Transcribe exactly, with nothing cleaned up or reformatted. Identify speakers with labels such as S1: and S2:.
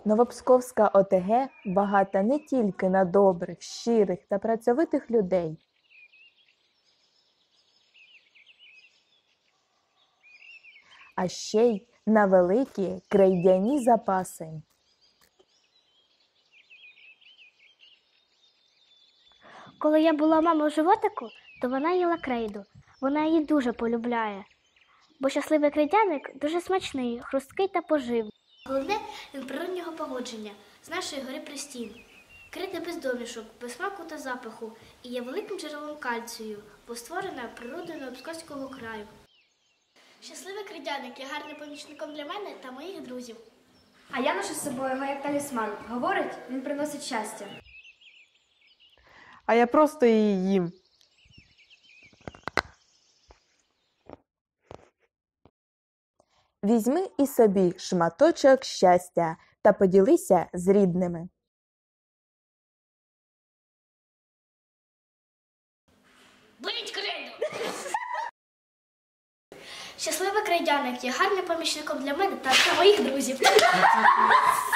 S1: Новопсковська ОТГ багата не тільки на добрих, щирих та працьовитих людей, а ще й на великі крейдяні запаси.
S2: Коли я була мама в животику, то вона їла крейду. Вона її дуже полюбляє. Бо щасливий крейдяник дуже смачний, хрусткий та поживний. Головне – він природнього погодження, з нашої гори Пристін. Крейда без домішок, без смаку та запаху і є великим джерелом кальцію, бо створена природою Новопсковського краю. Щасливий крейдяник є гарним помічником для мене та моїх друзів.
S3: А я ношу з собою його як талісман. Говорить, він приносить щастя.
S4: А я просто її їм.
S1: Візьми і собі шматочок щастя та поділися з рідними.
S2: Беріть крейду! Щасливий крейдяник є гарним помічником для мене та моїх друзів.